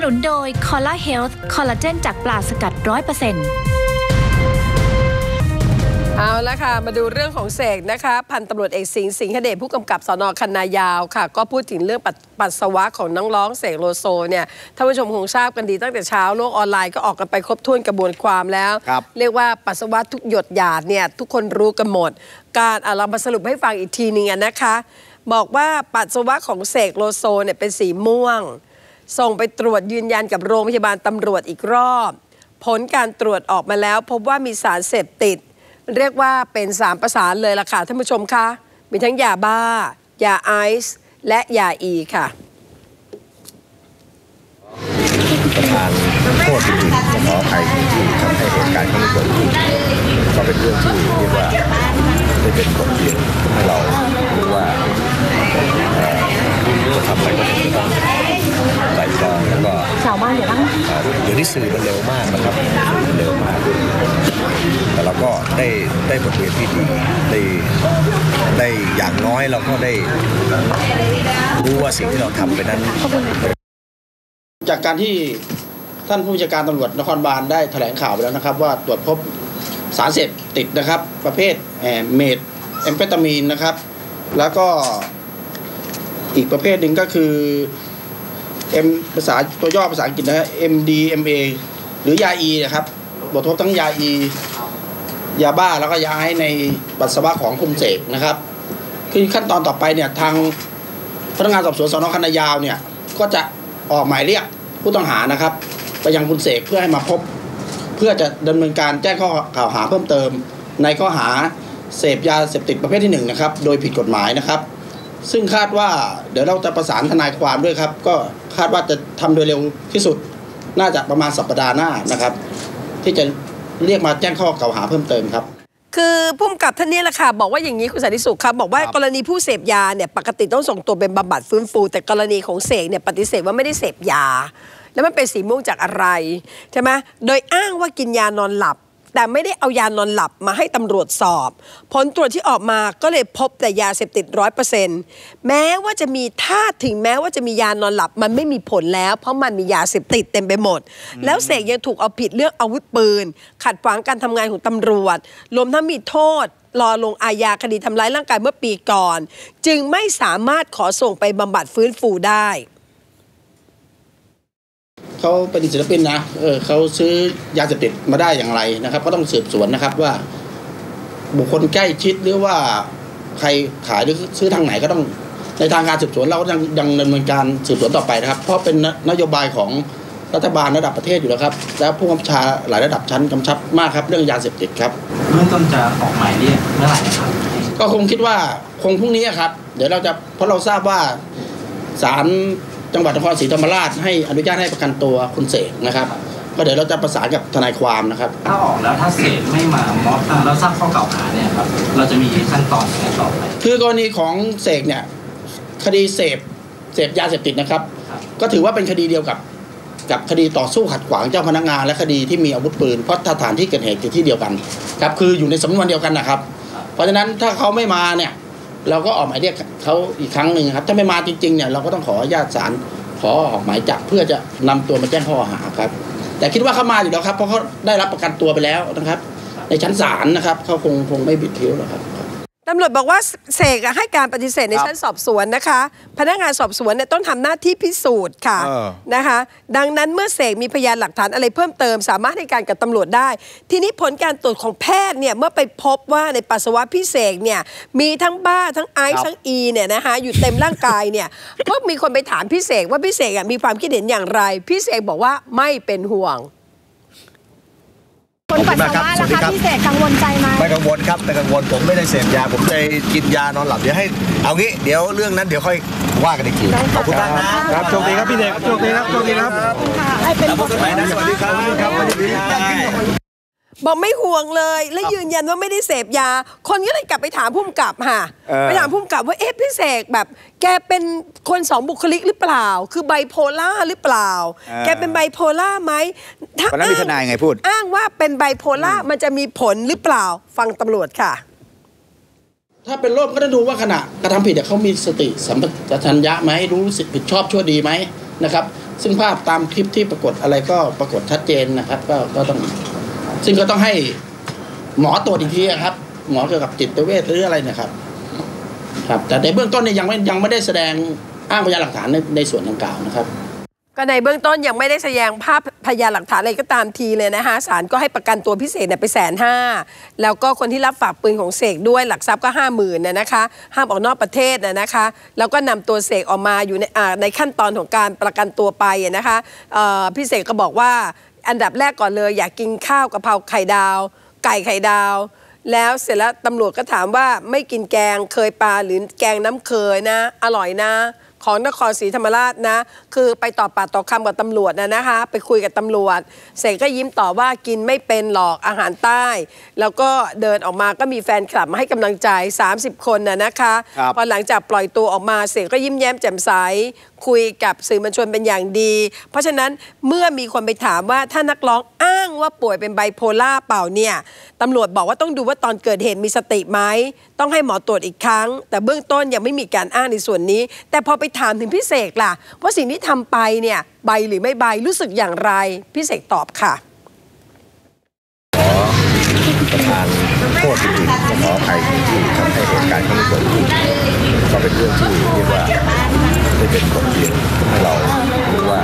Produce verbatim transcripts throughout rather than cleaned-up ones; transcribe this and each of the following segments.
นุนโดย Cola Health คอลลาเจนจากปลาสกัด ร้อยเปอร์เซ็นต์เอาละค่ะมาดูเรื่องของเสกนะคะพันตำรวจเอกสิงห์สิงหเดชผู้กำกับสน.คันนายาวค่ะก็พูดถึงเรื่องปัสสาวะของน้องร้องเสกโลโซเนี่ยท่านผู้ชมคงทราบกันดีตั้งแต่เช้าโลกออนไลน์ก็ออกกันไปครบถ้วนกระบวนความแล้วเรียกว่าปัสสาวะทุกหยดหยาดเนี่ยทุกคนรู้กันหมดการเอาเรามาสรุปให้ฟังอีกทีนึงนะคะบอกว่าปัสสาวะของเสกโลโซเนี่ยเป็นสีม่วงส่งไปตรวจยืนยันกับโรงพยาบาลตำรวจอีกรอบผลการตรวจออกมาแล้วพบว่ามีสารเสพติดเรียกว่าเป็นสามประสานเลยล่ะค่ะท่านผู้ชมคะมีทั้งยาบ้ายาไอซ์และยาอีค่ะประธานโทษจริงๆจะขออภัยที่ทำให้เหตุการณ์นี้เกิดขึ้นก็เป็นเรื่องที่เรียกว่าได้เป็นบทเรียนให้เรารู้ว่าจะทำอะไรก็ต้องใจตรองแล้วก็ชาวบ้านเดี๋ยวนั่งเดี๋ยวนี้สื่อมันเร็วมากนะครับเร็วมากแต่เราก็ได้ได้บทเรียนที่ดีได้ได้อย่างน้อยเราก็ได้รู้ว่าสิ่งที่เราทำไปนั้นจากการที่ท่านผู้บัญชาการตำรวจนครบาลได้แถลงข่าวไปแล้วนะครับว่าตรวจพบสารเสพติดนะครับประเภทเมทแอมเฟตามีนนะครับแล้วก็อีกประเภทหนึ่งก็คือ M ภาษาตัวย่อภาษาอังกฤษนะฮะ เอ็ม ดี เอ็ม เอ หรือยา E นะครับตรวจพบทั้งยา E ยาบ้าแล้วก็ยาไอซ์ในปัสสาวะของคุณเสกนะครับคือขั้นตอนต่อไปเนี่ยทางพนักงานสอบสวนสน.คันนายาวเนี่ยก็จะออกหมายเรียกผู้ต้องหานะครับไปยังคุณเสกเพื่อให้มาพบเพื่อจะดำเนินการแจ้งข้อกล่าวหาเพิ่มเติมในข้อหาเสพยาเสพติดประเภทที่หนึ่งนะครับโดยผิดกฎหมายนะครับซึ่งคาดว่าเดี๋ยวเราจะประสานทนายความด้วยครับก็คาดว่าจะทำโดยเร็วที่สุดน่าจะประมาณสัปดาห์หน้านะครับที่จะเรียกมาแจ้งข้อกล่าวหาเพิ่มเติมครับคือผู้กำกับท่านนี้แหละค่ะบอกว่าอย่างนี้คุณสันติสุขครับบอกว่ากรณีผู้เสพยาเนี่ยปกติต้องส่งตัวเป็นบำบัดฟื้นฟูแต่กรณีของเสกเนี่ยปฏิเสธว่าไม่ได้เสพยาแล้วมันเป็นสีม่วงจากอะไรใช่ไหมโดยอ้างว่ากินยานอนหลับแต่ไม่ได้เอายานอนหลับมาให้ตำรวจสอบผลตรวจที่ออกมาก็เลยพบแต่ยาเสพติดร้อยเปอร์เซ็นต์แม้ว่าจะมีถ้าถึงแม้ว่าจะมียานอนหลับมันไม่มีผลแล้วเพราะมันมียาเสพติดเต็มไปหมดแล้วเสกยังถูกเอาผิดเรื่องอาวุธปืนขัดขวางการทำงานของตำรวจรวมทั้งมีโทษรอลงอาญาคดีทำร้ายร่างกายเมื่อปีก่อนจึงไม่สามารถขอส่งไปบำบัดฟื้นฟูได้เขาเป็นศิลปินนะเออเขาซื้อยาเสพติดมาได้อย่างไรนะครับก็ต้องสืบสวนนะครับว่าบุคคลใกล้ชิดหรือว่าใครขายหรือซื้อทางไหนก็ต้องในทางการสืบสวนเราก็ยังยังดำเนินการสืบสวนต่อไปนะครับเพราะเป็นนโยบายของรัฐบาลระดับประเทศอยู่แล้วครับและผู้กำกับหลายระดับชั้นกำชับมากครับเรื่องยาเสพติดครับเมื่อต้นจะออกหมายเรียกเมื่อไหร่ครับก็คงคิดว่าคงพรุ่งนี้ครับเดี๋ยวเราจะเพราะเราทราบว่าศาลจังหวัดนครศรีธรรมราชให้อนุญาตให้ประกันตัวคุณเสกนะครับก็เดี๋ยวเราจะประสานกับทนายความนะครับถ้าออกแล้วถ้าเสกไม่มามอบแล้วทราบข้อกล่าวหาเนี่ยครับเราจะมีขั้นตอนยังไงต่อไปคือกรณีของเสกเนี่ยคดีเสพเสพยาเสพติดนะครับก็ถือว่าเป็นคดีเดียวกับกับคดีต่อสู้ขัดขวางเจ้าพนักงานและคดีที่มีอาวุธปืนเพราะสถานที่เกิดเหตุอยู่ที่เดียวกันครับคืออยู่ในสำนวนเดียวกันนะครับเพราะฉะนั้นถ้าเขาไม่มาเนี่ยเราก็ออกหมายเรียกเขาอีกครั้งหนึ่งครับถ้าไม่มาจริงๆเนี่ยเราก็ต้องขออนุญาตศาลขอออกหมายจับเพื่อจะนำตัวมาแจ้งข้อหาครับแต่คิดว่าเขามาอยู่แล้วครับเพราะเขาได้รับประกันตัวไปแล้วนะครับในชั้นศาลนะครับเขาคงคงไม่บิดเบี้ยวหรอกครับตำรวจบอกว่าเสกให้การปฏิเสธในชั้นสอบสวนนะคะพนักงานสอบสวนเนี่ยต้องทำหน้าที่พิสูจน์ค่ะนะคะดังนั้นเมื่อเสกมีพยานหลักฐานอะไรเพิ่มเติมสามารถให้การกับตำรวจได้ทีนี้ผลการตรวจของแพทย์เนี่ยเมื่อไปพบว่าในปัสสาวะพี่เสกเนี่ยมีทั้งบ้าทั้งไอซ์ทั้งอีเนี่ยนะคะอยู่เต็มร่างกายเนี่ยก็มีคนไปถามพี่เสกว่าพี่เสกมีความคิดเห็นอย่างไรพี่เสกบอกว่าไม่เป็นห่วงคนปัสสาวะล่ะคะพี่เสกกังวลใจไหมไม่กังวลครับไม่กังวลผมไม่ได้เสพยาผมจะกินยานอนหลับเดี๋ยวให้เอางี้เดี๋ยวเรื่องนั้นเดี๋ยวค่อยว่ากันอีกทีขอบคุณมากนะครับโชคดีครับพี่เสกโชคดีครับโชคดีครับให้เป็นพบกันใหม่นะสวัสดีครับครับสวัสดีบอกไม่ห่วงเลยและยืนยันว่าไม่ได้เสพยาคนก็เลยกลับไปถามผู้กำกับค่ะไปถามผู้กำกับว่าเอ๊ะพี่เสกแบบแกเป็นคนสองบุคลิกหรือเปล่าคือไบโพล่าหรือเปล่าแกเป็นไบโพล่าไหมถ้าอ้างทนายไงพูดอ้างว่าเป็นไบโพล่ามันจะมีผลหรือเปล่าฟังตำรวจค่ะถ้าเป็นโรคก็ต้องดูว่าขณะกระทำผิดเขามีสติสัมปชัญญะไหมรู้สึกผิดชอบชั่วดีไหมนะครับซึ่งภาพตามคลิปที่ปรากฏอะไรก็ปรากฏชัดเจนนะครับก็ก็ต้องซึ่งก็ต้องให้หมอตรวจอีกทีครับหมอเกี่ยวกับจิตเวชหรืออะไรนะครับครับแต่ในเบื้องต้นเนี่ยยังไม่ยังไม่ได้แสดงอ้างพยานหลักฐานในในส่วนดังกล่าวนะครับก็ในเบื้องต้นยังไม่ได้แสดงภาพพยานหลักฐานอะไรก็ตามทีเลยนะคะศาลก็ให้ประกันตัวพิเศษเนี่ยไปแสนห้าแล้วก็คนที่รับฝากปืนของเสกด้วยหลักทรัพย์ก็ห้าหมื่นน่ะนะคะห้ามออกนอกประเทศน่ะนะคะแล้วก็นำตัวเสกออกมาอยู่ในในขั้นตอนของการประกันตัวไปนะคะพี่เสกก็บอกว่าอันดับแรกก่อนเลยอยากกินข้าวกะเพราไข่ดาวไก่ไข่ดาวแล้วเสร็จแล้วตำรวจก็ถามว่าไม่กินแกงเคยปลาหรือแกงน้ำเคยนะอร่อยนะของนครศรีธรรมราชนะคือไปต่อปากต่อคำกับตำรวจนะนะคะไปคุยกับตำรวจเสกก็ยิ้มต่อว่ากินไม่เป็นหรอกอาหารใต้แล้วก็เดินออกมาก็มีแฟนคลับมาให้กำลังใจสามสิบคนนะนะคะพอหลังจากปล่อยตัวออกมาเสกก็ยิ้มแย้มแจ่มใสคุยกับสื่อมวลชนเป็นอย่างดีเพราะฉะนั้นเมื่อมีคนไปถามว่าถ้านักร้องอ้างว่าป่วยเป็นไบโพล่าเปล่าเนี่ยตำรวจบอกว่าต้องดูว่าตอนเกิดเหตุมีสติไหมต้องให้หมอตรวจอีกครั้งแต่เบื้องต้นยังไม่มีการอ้างในส่วนนี้แต่พอไปถามถึงพี่เสกล่ะว่าสิ่งที่ทำไปเนี่ยใบหรือไม่ใบรู้สึกอย่างไรพี่เสกตอบค่ะขอประทานโทษจริงๆขออภัยที่ทำให้เหตุการณ์นี้เกิดขึ้นก็เป็นเรื่องที่เรียกว่าได้เป็นบทเรียนให้เรารู้ว่า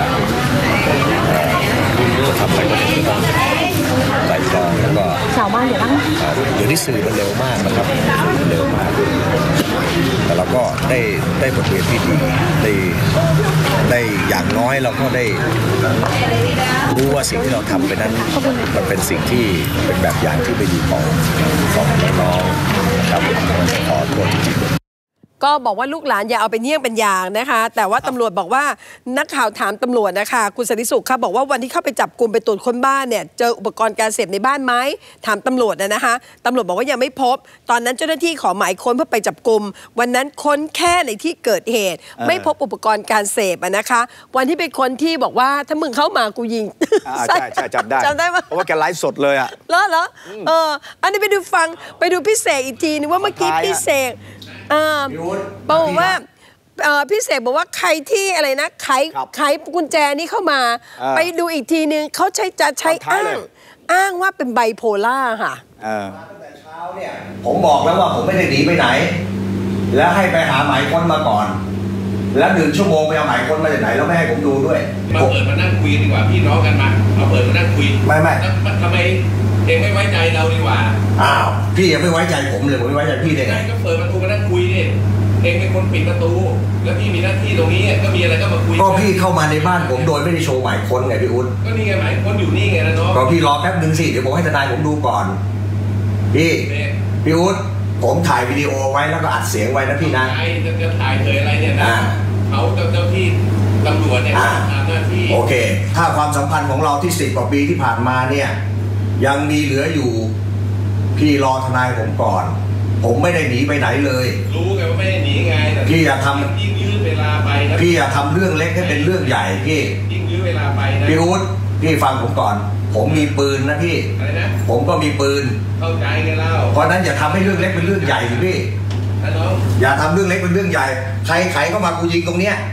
จะทำอะไรก็ต้องไต่ตรองแล้วก็เดี๋ยวนี้สื่อมันเร็วมากนะครับมันเร็วมากแต่เราก็ได้ได้บทเรียนที่ดีได้ได้อย่างน้อยเราก็ได้รู้ว่าสิ่งที่เราทำไปนั้นมันเป็นสิ่งที่เป็นแบบอย่างที่ไม่ดีของของน้องๆนะครับขอโทษจริงก็บอกว่าลูกหลานอย่าเอาเป็นเยี่ยงเป็นอย่างนะคะแต่ว่าตำรวจบอกว่านักข่าวถามตำรวจนะคะคุณสันติสุขครับบอกว่าวันที่เข้าไปจับกลุ่มไปตรวจค้นบ้านเนี่ยเจออุปกรณ์การเสพในบ้านไหมถามตำรวจนะคะตำรวจบอกว่ายังไม่พบตอนนั้นเจ้าหน้าที่ขอหมายค้นเพื่อไปจับกลุ่มวันนั้นค้นแค่ในที่เกิดเหตุไม่พบอุปกรณ์การเสพนะคะวันที่ไปค้นที่บอกว่าถ้ามึงเข้ามากูยิงใช่ใช่จำได้จำได้ไหมเพราะว่าแกไลฟ์สดเลยอ่ะเหรอเหรอเอออันนี้ไปดูฟังไปดูพี่เสกอีกทีนึงว่าเมื่อกี้พี่เสกบอกว่าพี่เสกบอกว่าใครที่อะไรนะไขไขกุญแจนี้เข้ามาไปดูอีกทีนึงเขาใช้จะใช้อ้างอ้างว่าเป็นไบโพล่าค่ะตั้งแต่เช้าเนี่ยผมบอกแล้วว่าผมไม่ได้หนีไปไหนแล้วให้ไปหาหมายค้นมาก่อนแล้วหนึ่งชั่วโมงไปเอาหมายค้นมาจากไหนแล้วไม่ให้ผมดูด้วยมาเปิดมานั่งคุยดีกว่าพี่น้องกันมาเอาเปิดมานั่งคุยไม่ไม่ทำไมเองไม่ไว้ใจเราดีกว่าอ้าวพี่ยังไม่ไว้ใจผมเลยผมไม่ไว้ใจพี่ได้ไงก็เปิดประตูมานั่งคุยดิเองเป็นคนปิดประตูแล้วพี่มีหน้าที่ตรงนี้ก็มีอะไรก็มาคุยก็พี่เข้ามาในบ้านผมโดยไม่ได้โชว์หมายค้นไงพี่อุ๊ดก็นี่ไงหมายค้นอยู่นี่ไงนะน้องก็พี่รอแป๊บนึงสิเดี๋ยวผมให้ทนายผมดูก่อนพี่พี่อุ๊ดผมถ่ายวิดีโอไว้แล้วก็อัดเสียงไว้นะพี่นะไอ้จะถ่ายเคยอะไรเนี่ยนะเขาเจ้าที่ตำรวจเนี่ยทำหน้าที่โอเคถ้าความสัมพันธ์ของเราที่สิบกว่าปีที่ผ่านมาเนี่ยยังมีเหลืออยู่พี่รอทนายผมก่อนผมไม่ได้หนีไปไหนเลยรู้ไงว่าไม่ได้หนีไงพี่อย่าทำยิ่งยืดเวลาไปนะพี่อย่าทำเรื่องเล็กให้เป็นเรื่องใหญ่พี่ยิ่งยืดเวลาไปนะพี่อุ๊ดพี่ฟังผมก่อนผมมีปืนนะพี่อะไรนะผมก็มีปืนเข้าใจไงเล่าเพราะนั้นอย่าทำให้เรื่องเล็กเป็นเรื่องใหญ่สิพี่อย่าทำเรื่องเล็กเป็นเรื่องใหญ่ใครใครเข้ามากูยิงตรงเนี้ย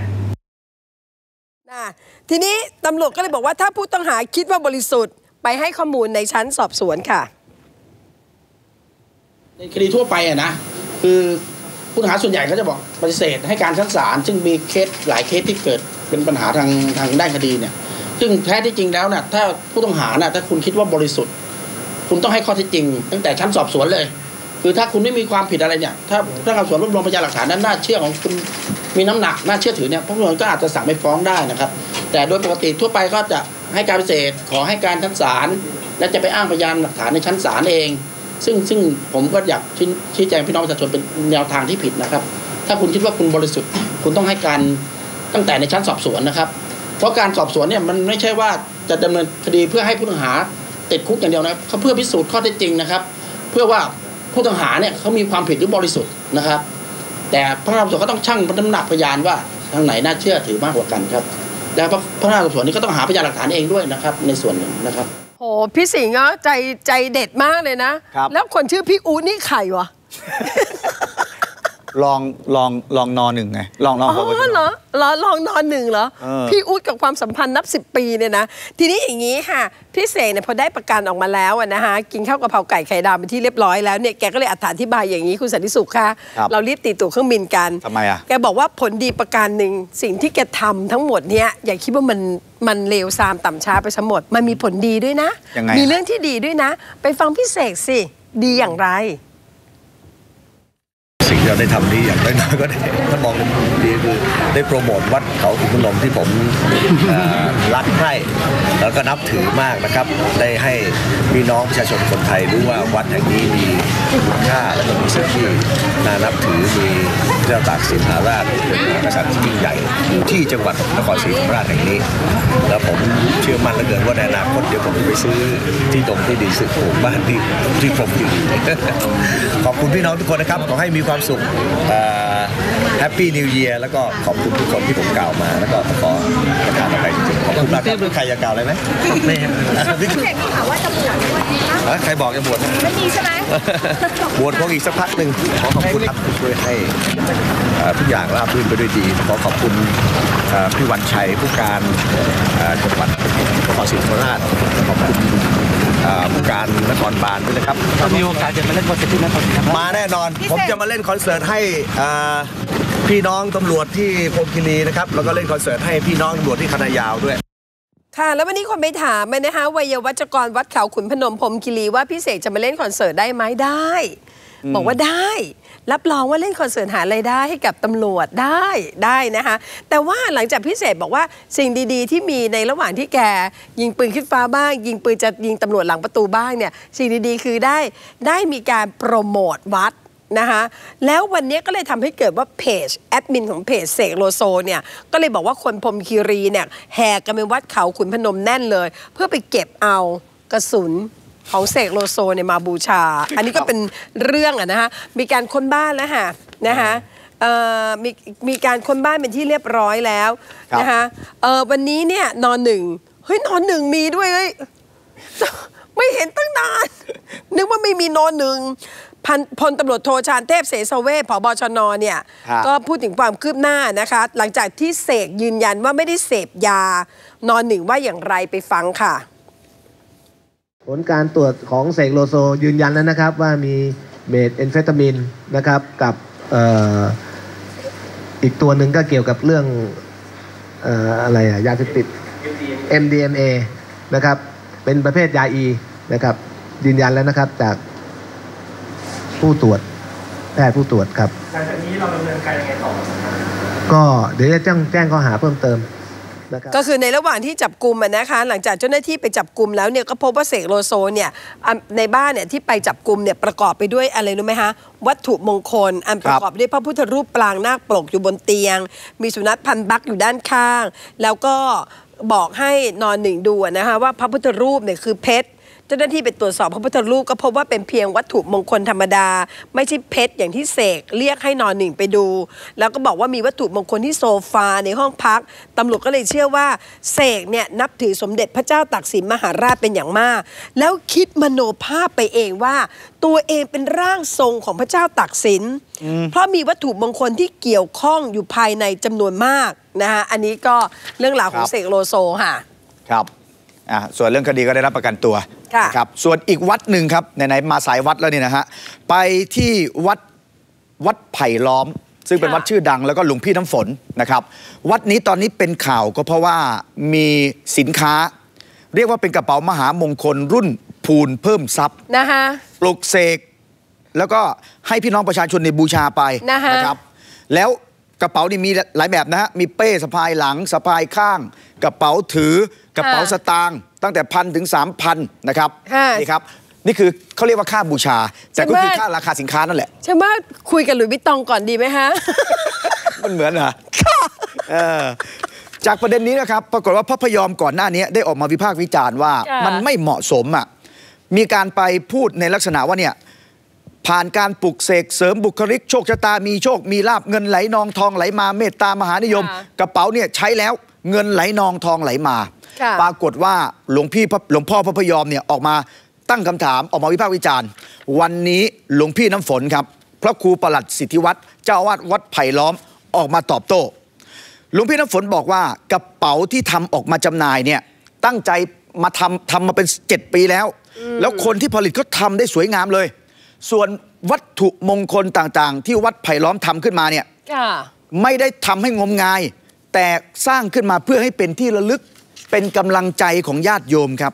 ทีนี้ตำรวจก็เลยบอกว่าถ้าผู้ต้องหาคิดว่าบริสุทธิ์ไปให้ข้อมูลในชั้นสอบสวนค่ะในคดีทั่วไปอะนะคือผู้ต้องหาส่วนใหญ่ก็จะบอกปฏิเสธให้การชั้นศาลซึ่งมีเคสหลายเคสที่เกิดเป็นปัญหาทางทางด้านคดีเนี่ยซึ่งแท้ที่จริงแล้วนะถ้าผู้ต้องหานะถ้าคุณคิดว่าบริสุทธิ์คุณต้องให้ข้อเท็จจริงตั้งแต่ชั้นสอบสวนเลยคือถ้าคุณไม่มีความผิดอะไรเนี่ยถ้าพนักงานสอบสวนรวบรวมพยานหลักฐานนั้นน่าเชื่อของคุณมีน้ำหนักน่าเชื่อถือเนี่ยผู้ตำรวจก็อาจจะสั่งไม่ฟ้องได้นะครับแต่โดยปกติทั่วไปก็จะให้การปฏิเสธขอให้การชั้นศาลและจะไปอ้างพยานหลักฐานในชั้นศาลเองซึ่งซึ่งผมก็อยากชี้แจงพี่น้องประชาชนเป็นแนวทางที่ผิดนะครับถ้าคุณคิดว่าคุณบริสุทธิ์คุณต้องให้การตั้งแต่ในชั้นสอบสวนนะครับเพราะการสอบสวนเนี่ยมันไม่ใช่ว่าจะดำเนินคดีเพื่อให้ผู้ต้องหาติดคุกอย่างเดียวนะเขาเพื่อพิสูจน์ข้อเท็จจริงนะครับเพื่อว่าผู้ต้องหาเนี่ยเขามีความผิดหรือบริสุทธิ์นะครับแต่พนักงานสอบสวนก็ต้องชั่งน้ำหนักพยานว่าทางไหนน่าเชื่อถือมากกว่ากันครับและพนักงานสอบสวนนี่ก็ต้องหาพยานหลักฐานเองด้วยนะครับในส่วนหนึ่งนะครับโอ้พี่สิงห์ใจใจเด็ดมากเลยนะแล้วคนชื่อพี่อู๊ดนี่ใครวะลองลองลองนอนหนึ่งไงลองลองอ๋อเหรอเหรอลองนอนหนึ่งเหรอเออพี่อู๊ดกับความสัมพันธ์นับสิบปีเนี่ยนะทีนี้อย่างนี้ค่ะพี่เสกเนี่ยพอได้ประกันออกมาแล้วอะนะคะกินข้าวกะเพราไก่ไข่ดาวเป็นที่เรียบร้อยแล้วเนี่ยแกก็เลยอธิบายอย่างนี้คุณสันติสุขค่ะเรารีบตีตั๋วเครื่องบินกันทำไมอ่ะแกบอกว่าผลดีประการหนึ่งสิ่งที่แกทำทั้งหมดเนี่ยอย่าคิดว่ามันมันเลวทรามต่ำช้าไปทั้งหมดมันมีผลดีด้วยนะยังไงมีเรื่องที่ดีด้วยนะ ไปฟังพี่เสกสิดีอย่างไรสิ่งที่เราได้ทำนี้อย่างน้อยๆก็ได้ถ้ามองในมุมดีคือได้โปรโมทวัดเขาขุนพนมที่ผมเอ่อรักใคร่แล้วก็นับถือมากนะครับได้ให้พี่น้องประชาชนคนไทยรู้ว่าวัดแห่งนี้มีคุณค่าและก็มีสิ่งที่น่านับถือมีเจ้าตากสินมหาราชเป็นกษัตริย์ที่ยิ่งใหญ่อยู่ที่จังหวัดนครศรีธรรมราชแห่งนี้แล้วผมเชื่อมั่นเหลือเกินว่าในอนาคตเดี๋ยวผมจะไปซื้อที่ตรงที่ดีซื้อปลูกบ้านที่ที่ผมอยู่ ขอบคุณพี่น้องทุกคนนะครับขอให้มีความสุขแฮปปี้นิวเยียร์แล้วก็ขอบคุณทุกคนที่ผมกล่าวมาแล้วก็ขอประกาศอะไรจริงๆขอบคุณมากครับใครอยากกล่าวอะไรไหมไม่ครับพี่เสกมีข่าวว่าจะบวชด้วยนะคะใครบอกจะบวชไม่มีใช่ไหมบวชคงอีกสักพักหนึ่งขอขอบคุณครับที่ช่วยให้เอ่อทุกอย่างราบรื่นไปด้วยดีขอขอบคุณเอ่อพี่วันชัยผู้การเอ่อจังหวัดนครศรีธรรมราชขอบคุณเอ่อผู้การนครบาลด้วยนะครับมีโอกาสจะมาเล่นคอนเสิร์ตที่นครศรีธรรมราชมาแน่นอนผมจะมาเล่นคอนเสิร์ตให้เอ่อพี่น้องตำรวจที่พรหมคีรีนะครับแล้วก็เล่นคอนเสิร์ตให้พี่น้องตำรวจที่คณะยาวด้วยค่ะแล้ววันนี้คนไปถามไปนะคะวัยวัจกรวัดเขาขุนพนมพรหมคีรีว่าพี่เสกจะมาเล่นคอนเสิร์ตได้ไหมได้ บอกว่าได้รับรองว่าเล่นคอนเสิร์ตหารายได้ให้กับตำรวจได้ได้นะคะแต่ว่าหลังจากพี่เสกบอกว่าสิ่งดีๆที่มีในระหว่างที่แกยิงปืนขึ้นฟ้าบ้างยิงปืนจะยิงตำรวจหลังประตูบ้างเนี่ยสิ่งดีๆคือได้ได้มีการโปรโมทวัดนะคะแล้ววันนี้ก็เลยทำให้เกิดว่าเพจแอดมินของเพจเสกโลโซเนี่ยก็เลยบอกว่าคนพรหมคีรีเนี่ยแห่กันไปวัดเขาขุนพนมแน่นเลยเพื่อไปเก็บเอากระสุนของเสกโลโซเนี่ยมาบูชาอันนี้ก็เป็นเรื่องอะนะคะมีการค้นบ้านแล้วค่ะนะคะมีมีการค้นบ้านเป็นที่เรียบร้อยแล้วนะคะวันนี้เนี่ยนอนหนึ่งเฮ้ยนอนหนึ่งมีด้วยเฮ้ยไม่เห็นตั้งนานนึกว่าไม่มีนอนหนึ่งพันพลตำรวจโทชาญเทพเสสเวชผบชนเนี่ยก็พูดถึงความคืบหน้านะคะหลังจากที่เสกยืนยันว่าไม่ได้เสพยานอนหนึ่งว่าอย่างไรไปฟังค่ะผลการตรวจของเสกโลโซยืนยันแล้วนะครับว่ามีเมทแอมเฟตามีนนะครับกับเอ่ออีกตัวหนึ่งก็เกี่ยวกับเรื่องเอ่ออะไรอะยาเสพติด เอ็ม ดี เอ็ม เอ นะครับเป็นประเภทยาอีนะครับยืนยันแล้วนะครับจากผู้ตรวจแพทย์ผู้ตรวจครับหลังจากนี้เราดำเนินการยังไงต่อก็เดี๋ยวจะแจ้งแจ้งข้อหาเพิ่มเติมก็คือในระหว่างที่จับกุมนะคะหลังจากเจ้าหน้าที่ไปจับกุมแล้วเนี่ยก็พบว่าเสกโลโซเนี่ยในบ้านเนี่ยที่ไปจับกุมเนี่ยประกอบไปด้วยอะไรรู้ไหมคะวัตถุมงคลอันประกอบด้วยพระพุทธรูปปรางนาคปลกอยู่บนเตียงมีสุนัขพันธุ์บักอยู่ด้านข้างแล้วก็บอกให้นอนหนึ่งดูนะคะว่าพระพุทธรูปเนี่ยคือเพชรเจ้าหน้าที่ไปตรวจสอบพระพุทธรูปก็พบว่าเป็นเพียงวัตถุมงคลธรรมดาไม่ใช่เพชรอย่างที่เสกเรียกให้นอนหนึ่งไปดูแล้วก็บอกว่ามีวัตถุมงคลที่โซฟาในห้องพักตำรวจก็เลยเชื่อว่าเสกเนี่ยนับถือสมเด็จพระเจ้าตากสินมหาราชเป็นอย่างมากแล้วคิดมโนภาพไปเองว่าตัวเองเป็นร่างทรงของพระเจ้าตากสินเพราะมีวัตถุมงคลที่เกี่ยวข้องอยู่ภายในจำนวนมากนะคะอันนี้ก็เรื่องราวของเสกโลโซค่ะครับอ่าส่วนเรื่องคดีก็ได้รับประกันตัวครับส่วนอีกวัดหนึ่งครับไหนๆมาสายวัดแล้วนี่นะฮะไปที่วัดวัดไผ่ล้อมซึ่งเป็นวัดชื่อดังแล้วก็หลวงพี่น้ำฝนนะครับวัดนี้ตอนนี้เป็นข่าวก็เพราะว่ามีสินค้าเรียกว่าเป็นกระเป๋ามหามงคลรุ่นภูนเพิ่มทรัพย์นะคะปลุกเสกแล้วก็ให้พี่น้องประชาชนในบูชาไปนะครับแล้วกระเป๋านี่มีหลายแบบนะฮะมีเป้สะพายหลังสะพายข้างกระเป๋าถือกระเป๋าสตางค์ตั้งแต่พันถึงสามพันนะครับนี่ครับนี่คือเขาเรียกว่าค่าบูชาแต่ก็คือค่าราคาสินค้านั่นแหละใช่ไหมคุยกับหลุยส์วิตตองก่อนดีไหมฮะมันเหมือนเหรอจากประเด็นนี้นะครับปรากฏว่าพระพยอมก่อนหน้านี้ได้ออกมาวิพากษ์วิจารณ์ว่ามันไม่เหมาะสมอ่ะมีการไปพูดในลักษณะว่าเนี่ยผ่านการปลุกเสกเสริมบุคลิกโชคชะตามีโชคมีลาภเงินไหลนองทองไหลมาเมตตามหานิยมกระเป๋าเนี่ยใช้แล้วเงินไหลนองทองไหลมาปรากฏว่าหลวงพี่หลวงพ่อพระพยอมเนี่ยออกมาตั้งคำถามออกมาวิพากษ์วิจารณ์วันนี้หลวงพี่น้ำฝนครับพระครูประหลัดสิทธิวัฒน์เจ้าอาวาสวัดไผ่ล้อมออกมาตอบโต้หลวงพี่น้ำฝนบอกว่ากระเป๋าที่ทำออกมาจำหน่ายเนี่ยตั้งใจมาทำทำมาเป็นเจ็ดปีแล้วแล้วคนที่ผลิตก็ทำได้สวยงามเลยส่วนวัตถุมงคลต่างๆที่วัดไผ่ล้อมทำขึ้นมาเนี่ยไม่ได้ทำให้งมงายแต่สร้างขึ้นมาเพื่อให้เป็นที่ระลึกเป็นกำลังใจของญาติโยมครับ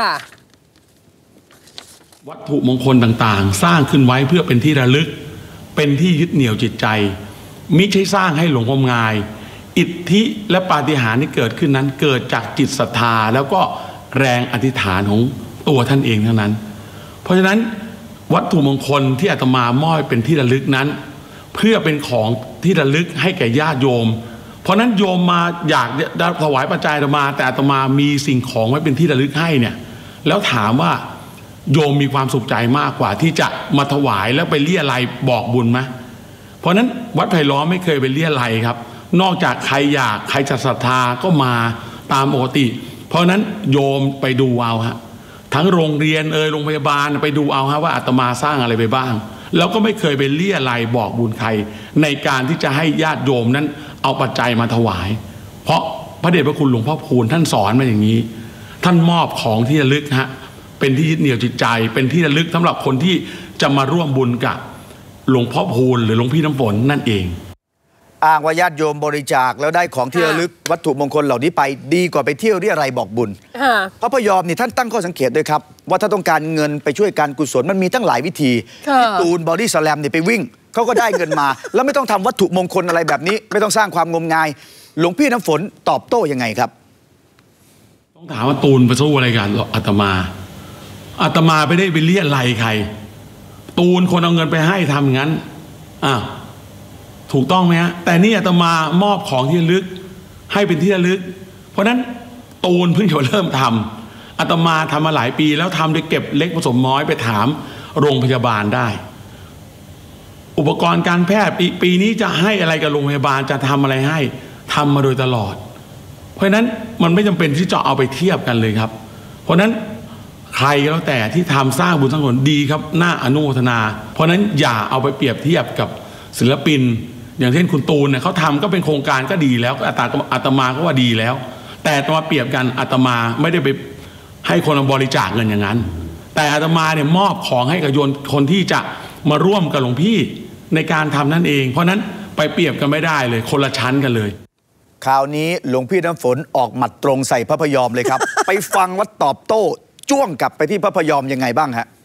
วัตถุมงคลต่างๆสร้างขึ้นไว้เพื่อเป็นที่ระลึกเป็นที่ยึดเหนี่ยวจิตใจมิใช่สร้างให้หลงงมงายอิทธิและปาฏิหาริย์ที่เกิดขึ้นนั้นเกิดจากจิตศรัทธาแล้วก็แรงอธิษฐานของตัวท่านเองทั้งนั้นเพราะฉะนั้นวัตถุมงคลที่อาตมามอบเป็นที่ระลึกนั้นเพื่อเป็นของที่ระลึกให้แก่ญาติโยมเพราะนั้นโยมมาอยากถวายปัจจัยอาตมาแต่อาตมามีสิ่งของไว้เป็นที่ระลึกให้เนี่ยแล้วถามว่าโยมมีความสุขใจมากกว่าที่จะมาถวายแล้วไปเลี่ยไรบอกบุญไหมเพราะนั้นวัดไผ่ล้อมไม่เคยไปเลี่ยไรครับนอกจากใครอยากใครจะศรัทธาก็มาตามปกติเพราะนั้นโยมไปดูเอาฮะทั้งโรงเรียนเอ่ยโรงพยาบาลไปดูเอาฮะว่าอาตมาสร้างอะไรไปบ้างแล้วก็ไม่เคยไปเลี่ยไรบอกบุญใครในการที่จะให้ญาติโยมนั้นเอาปัจจัยมาถวายเพราะพระเดชพระคุณหลวงพ่อพูนท่านสอนมาอย่างนี้ท่านมอบของที่ระลึกฮะเป็นที่ยึดเหนี่ยวจิตใจเป็นที่ระลึกสำหรับคนที่จะมาร่วมบุญกับหลวงพ่อพูนหรือหลวงพี่น้ำฝนนั่นเองอ้างว่าญาติโยมบริจาคแล้วได้ของที่ระลึกวัตถุมงคลเหล่านี้ไปดีกว่าไปเที่ยวเรียรัยบอกบุญพระพยอมนี่ท่านตั้งข้อสังเกตด้วยครับว่าถ้าต้องการเงินไปช่วยการกุศลมันมีตั้งหลายวิธีที่ตูนบอดี้สแลมเนี่ยไปวิ่งเขาก็ได้เงินมา แล้วไม่ต้องทำวัตถุมงคลอะไรแบบนี้ไม่ต้องสร้างความงมงายหลวงพี่น้ำฝนตอบโต้ยังไงครับต้องถามว่าตูนไปสู้อะไรกันอาตมาอาตมาไม่ได้ไปเลี่ยไรใครตูนคนเอาเงินไปให้ทำงั้นอ่ะถูกต้องไหมฮะแต่นี่อาตมามอบของที่ระลึกให้เป็นที่ระลึกเพราะนั้นตูนเพิ่งจะเริ่มทำอาตมาทำมาหลายปีแล้วทำโดยเก็บเล็กผสมน้อยไปถามโรงพยาบาลได้อุปกรณ์การแพทย์ ป, ปีนี้จะให้อะไรกับโรงพยาบาลจะทำอะไรให้ทำมาโดยตลอดเพราะนั้นมันไม่จำเป็นที่จะเอาไปเทียบกันเลยครับเพราะนั้นใครก็แล้วแต่ที่ทำสร้างบุญสร้างกุศลดีครับน่าอนุโมทนาเพราะนั้นอย่าเอาไปเปรียบเทียบกับศิลปินอย่างเช่นคุณตูนเนี่ยเขาทำก็เป็นโครงการก็ดีแล้วอาตมาอาตมาก็ว่าดีแล้วแต่มาเปรียบกันอาตมาไม่ได้ไปให้คนบริจาคเงินอย่างนั้นแต่อาตมาเนี่ยมอบของให้กับโยนคนที่จะมาร่วมกับหลวงพี่ในการทำนั่นเองเพราะนั้นไปเปรียบกันไม่ได้เลยคนละชั้นกันเลยคราวนี้หลวงพี่น้ำฝนออกหมัดตรงใส่พระพยอมเลยครับ ไปฟังว่าตอบโต้จ้วงกลับไปที่พระพยอมยังไงบ้างฮะ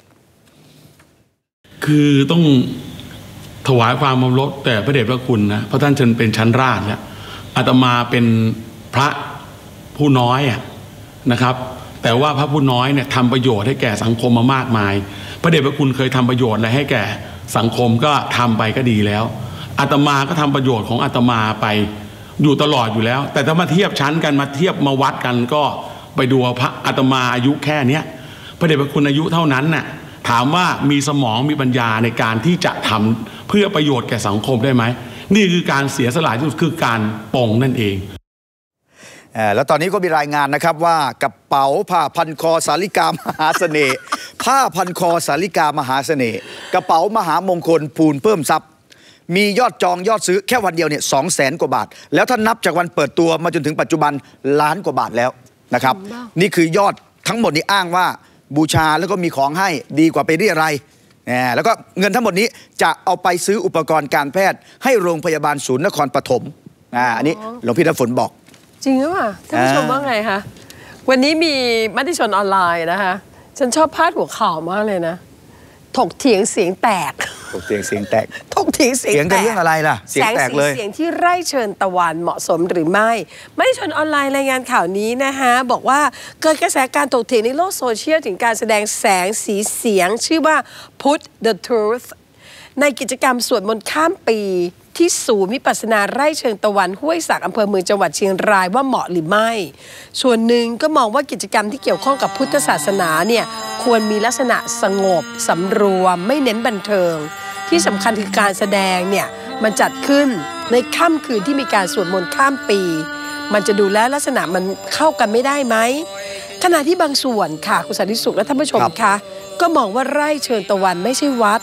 คือต้องถวายความเคารพแต่พระเดชพระคุณนะเพราะท่านเชิญเป็นชั้นราชแล้วอาตมาเป็นพระผู้น้อยนะครับแต่ว่าพระผู้น้อยเนี่ยทำประโยชน์ให้แก่สังคมมามากมายพระเดชพระคุณเคยทำประโยชน์อะไรให้แก่สังคมก็ทำไปก็ดีแล้วอาตมาก็ทำประโยชน์ของอาตมาไปอยู่ตลอดอยู่แล้วแต่ถ้ามาเทียบชั้นกันมาเทียบมาวัดกันก็ไปดูพระอาตมาอายุแค่เนี้ยพระเดชพระคุณอายุเท่านั้นน่ะถามว่ามีสมองมีปัญญาในการที่จะทำเพื่อประโยชน์แก่สังคมได้ไหมนี่คือการเสียสละที่สุดคือการปลงนั่นเองแล้วตอนนี้ก็มีรายงานนะครับว่ากระเป๋าผ้าพันคอสาลิกามหาเสน่ห์ผ้าพันคอสาลิกามหาเสน่ห์กระเป๋ามหามงคลภูลเพิ่มทรัพย์มียอดจองยอดซื้อแค่วันเดียวเนี่ยสองแสนกว่าบาทแล้วถ้านับจากวันเปิดตัวมาจนถึงปัจจุบันล้านกว่าบาทแล้วนะครับนี่คือยอดทั้งหมดนี้อ้างว่าบูชาแล้วก็มีของให้ดีกว่าไปเรียรัยแล้วก็เงินทั้งหมดนี้จะเอาไปซื้ออุปกรณ์การแพทย์ให้โรงพยาบาลศูนย์นครปฐมอันนี้หลวงพี่น้ำฝนบอกจริงหรือเปล่าท่านผู้ชมว่าไงคะวันนี้มีมติชนออนไลน์นะคะฉันชอบพาดหัวข่าวมากเลยนะถกเถียงเสียงแตกถกเถียงเสียงแตกถกเถียงเสียงแตกเถียงกันเรื่องอะไรล่ะเสียงแตกเลยเสียงที่ไร่เชิญตะวันเหมาะสมหรือไม่มติชนออนไลน์รายงานข่าวนี้นะคะบอกว่าเกิดกระแสการถกเถียงในโลกโซเชียลถึงการแสดงแสงสีเสียงชื่อว่า Put the Truth ในกิจกรรมสวดมนต์ข้ามปีที่ศูนย์วิปัสสนาไร่เชิงตะวันห้วยศักอำเภอเมืองจังหวัดเชียงรายว่าเหมาะหรือไม่ส่วนหนึ่งก็มองว่ากิจกรรมที่เกี่ยวข้องกับพุทธศาสนาเนี่ยควรมีลักษณะสงบสำรวมไม่เน้นบันเทิงที่สำคัญคือการแสดงเนี่ยมันจัดขึ้นในค่ำคืนที่มีการสวดมนต์ข้ามปีมันจะดูแลลักษณะมันเข้ากันไม่ได้ไหมขณะที่บางส่วนค่ะคุณสันติสุขและท่านผู้ชมคะก็มองว่าไร่เชิญตะวันไม่ใช่วัด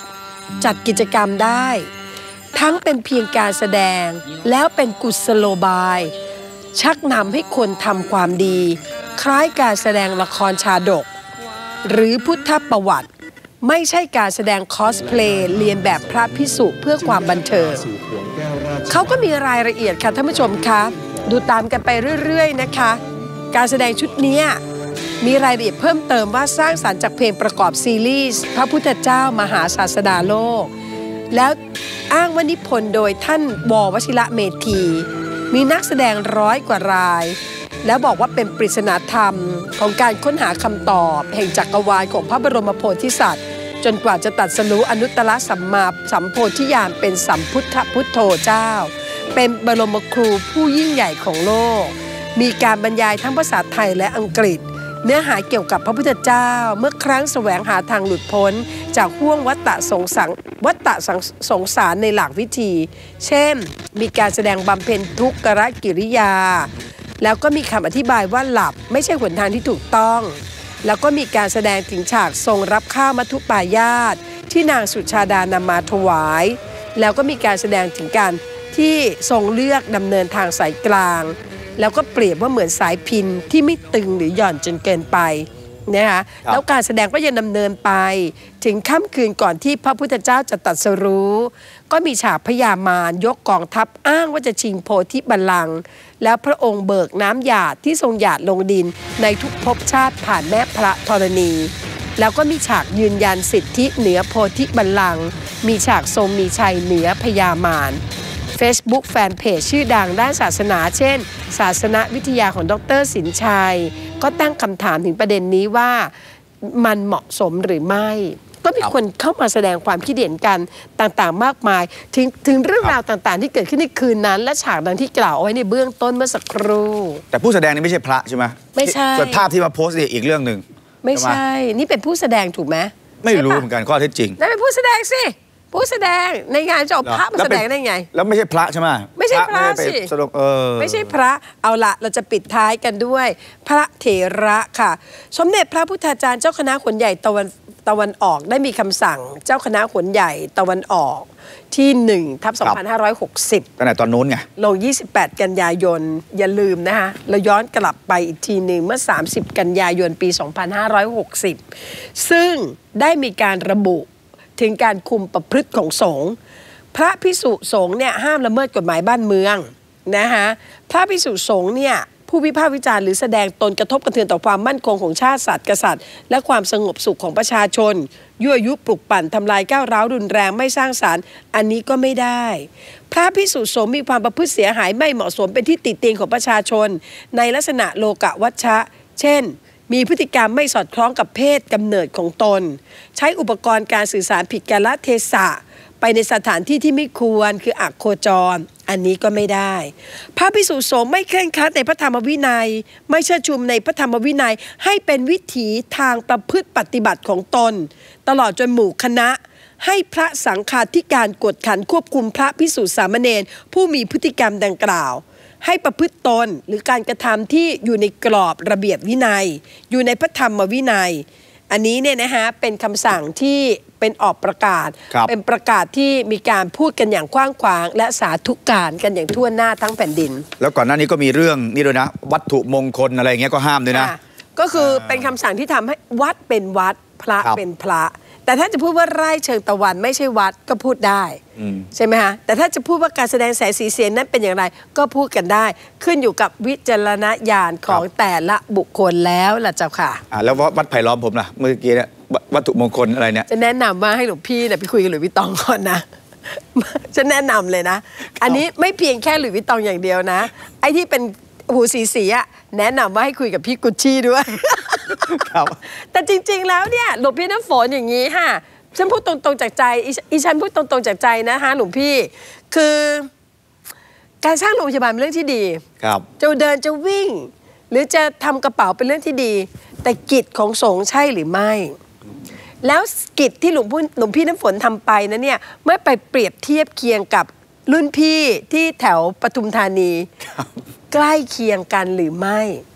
จัดกิจกรรมได้ ทั้งเป็นเพียงการแสดงแล้วเป็นกุศโลบาย ชักนำให้คนทำความดี คล้ายการแสดงละครชาดก หรือพุทธประวัติไม่ใช่การแสดงคอสเพลย์เรียนแบบพระภิกษุเพื่อความบันเทิงเขาก็มีรายละเอียดค่ะท่านผู้ชมคะดูตามกันไปเรื่อยๆนะคะการแสดงชุดนี้มีรายละเอียดเพิ่มเติมว่าสร้างสรรค์จากเพลงประกอบซีรีส์พระพุทธเจ้ามหาศาสดาโลกแล้วอ้างว่านิพนธ์โดยท่านว.วชิระเมธีมีนักแสดงร้อยกว่ารายแล้วบอกว่าเป็นปริศนาธรรมของการค้นหาคำตอบแห่งจักรวาลของพระบรมโพธิสัตว์จนกว่าจะตรัสรู้อนุตตรสัมมาสัมโพธิญาณเป็นสัมพุทธพุทโธเจ้าเป็นบรมครูผู้ยิ่งใหญ่ของโลกมีการบรรยายทั้งภาษาไทยและอังกฤษเนื้อหาเกี่ยวกับพระพุทธเจ้าเมื่อครั้งแสวงหาทางหลุดพ้นจากห้วงวัฏฏะสงสารวัฏฏะสงสารในหลากวิธีเช่นมีการแสดงบำเพ็ญทุกขกิริยาแล้วก็มีคำอธิบายว่าหลับไม่ใช่หนทางที่ถูกต้องแล้วก็มีการแสดงถึงฉากทรงรับข้าวมัทุปายาตที่นางสุชาดานำมาถวายแล้วก็มีการแสดงถึงการที่ทรงเลือกดำเนินทางสายกลางแล้วก็เปรียบว่าเหมือนสายพินที่ไม่ตึงหรือหย่อนจนเกินไปนะคะแล้วการแสดงก็ยังดำเนินไปถึงค่ำคืนก่อนที่พระพุทธเจ้าจะตรัสรู้ก็มีฉากพญามารยกกองทัพอ้างว่าจะชิงโพธิบัลลังก์แล้วพระองค์เบิกน้ำหยาดที่ทรงหยาดลงดินในทุกภพชาติผ่านแม่พระธรณีแล้วก็มีฉากยืนยันสิทธิเหนือโพธิบัลลังก์มีฉากทรงมีชัยเหนือพญามารFacebook แฟนเพจชื่อดังด้านศาสนาเช่นศาสนวิทยาของดร.สินชัยก็ตั้งคำถามถึงประเด็นนี้ว่ามันเหมาะสมหรือไม่ก็มีคนเข้ามาแสดงความคิดเห็นกันต่างๆมากมายถึงถึงเรื่องราวต่างๆที่เกิดขึ้นในคืนนั้นและฉากดังที่กล่าวเอาไว้ในเบื้องต้นเมื่อสักครู่แต่ผู้แสดงนี่ไม่ใช่พระใช่ไหมไม่ใช่ส่วนภาพที่มาโพสต์อีกเรื่องหนึ่งไม่ใช่นี่เป็นผู้แสดงถูกไหมไม่รู้เหมือนกันข้อเท็จจริงนั่นเป็นผู้แสดงสิผู้แสดงในงานจะเอาพระมาแสดงได้ไงแล้วไม่ใช่พระใช่ไหมไม่ใช่พระสิไม่ใช่พระเอาละเราจะปิดท้ายกันด้วยพระเถระค่ะสมเด็จพระพุทธาจารย์เจ้าคณะขนใหญ่ตะวันตะวันออกได้มีคำสั่งเจ้าคณะขนใหญ่ตะวันออกที่หนึ่งทับสองพันห้าร้อยหกสิบตั้งแต่ตอนนู้นไงลงยี่สิบแปดกันยายนอย่าลืมนะคะเราย้อนกลับไปอีกทีหนึ่งเมื่อสามสิบกันยายนปีสองพันห้าร้อยหกสิบซึ่งได้มีการระบุถึงการคุมประพฤติของสงฆ์พระภิกษุสงฆ์เนี่ยห้ามละเมิดกฎหมายบ้านเมืองนะคะพระภิกษุสงฆ์เนี่ยผู้วิพากษ์วิจารณ์หรือแสดงตนกระทบกระเทือนต่อความมั่นคงของชาติศาสตร์กษัตริย์และความสงบสุขของประชาชนยั่วยุปลุกปั่นทำลายก้าวร้าวรุนแรงไม่สร้างสรรค์อันนี้ก็ไม่ได้พระภิกษุสงฆ์มีความประพฤติเสียหายไม่เหมาะสมเป็นที่ติเตียนของประชาชนในลักษณะโลกวัชชะเช่นมีพฤติกรรมไม่สอดคล้องกับเพศกำเนิดของตนใช้อุปกรณ์การสื่อสารผิดกาลเทศะไปในสถานที่ที่ไม่ควรคืออักโคจรอันนี้ก็ไม่ได้พระภิกษุสงฆ์ไม่เคร่งครัดในพระธรรมวินัยไม่เชื่อชุมในพระธรรมวินัยให้เป็นวิถีทางประพฤติปฏิบัติของตนตลอดจนหมู่คณะให้พระสังฆาธิการกวดขันควบคุมพระภิกษุสามเณรผู้มีพฤติกรรมดังกล่าวให้ประพฤติตนหรือการกระทำที่อยู่ในกรอบระเบียบวินัยอยู่ในพระธรรมวินัยอันนี้เนี่ยนะฮะเป็นคำสั่งที่เป็นออกประกาศเป็นประกาศที่มีการพูดกันอย่างกว้างขวางและสาธุการกันอย่างทั่วหน้าทั้งแผ่นดินแล้วก่อนหน้านี้ก็มีเรื่องนี่ด้วยนะวัตถุมงคลอะไรอย่างเงี้ยก็ห้ามด้วยนะก็คือเป็นคำสั่งที่ทำให้วัดเป็นวัดพระเป็นพระแต่ถ้าจะพูดว่าไร่เชิงตะวันไม่ใช่วัดก็พูดได้ใช่ไหมฮะแต่ถ้าจะพูดว่าการแสดงแสงสีเสียงนั้นเป็นอย่างไรก็พูดกันได้ขึ้นอยู่กับวิจารณญาณของแต่ละบุคคลแล้วล่ะเจ้าค่ะอ่าแล้ววัดไผ่ล้อมผมล่ะเมื่อกี้เนี่ยวัตถุมงคลอะไรเนี่ยจะแนะนำว่าให้หลวงพี่เนี่ยไปคุยกับหลวงพี่ตองก่อนนะจะแนะนำเลยนะอันนี้ไม่เพียงแค่หลวงพี่ตองอย่างเดียวนะไอ้ที่เป็นหูสีสีอะแนะนำว่าให้คุยกับพี่กุชชี่ด้วยแต่จริงๆแล้วเนี่ยหลวงพี่น้ำฝนอย่างนี้ค่ะฉันพูดตรงๆจากใจอีฉันพูดตรงๆจากใจนะคะหลวงพี่คือการสร้างโรงพยาบาลเป็นเรื่องที่ดีจะเดินจะวิ่งหรือจะทำกระเป๋าเป็นเรื่องที่ดีแต่กิจของสงฆ์ใช่หรือไม่แล้วกิจที่หลวงพี่หลวงพี่น้ำฝนทำไปนั้นเนี่ยเมื่อไปเปรียบเทียบเคียงกับรุ่นพี่ที่แถวปทุมธานีใกล้เคียงกันหรือไม่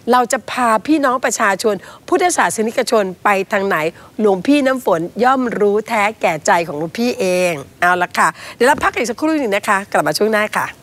เราจะพาพี่น้องประชาชนพุทธศาสนิกชนไปทางไหนหลวงพี่น้ำฝนย่อมรู้แท้แก่ใจของหลวงพี่เองเอาละค่ะเดี๋ยวเราพักอีกสักครู่หนึ่งนะคะกลับมาช่วงหน้าค่ะ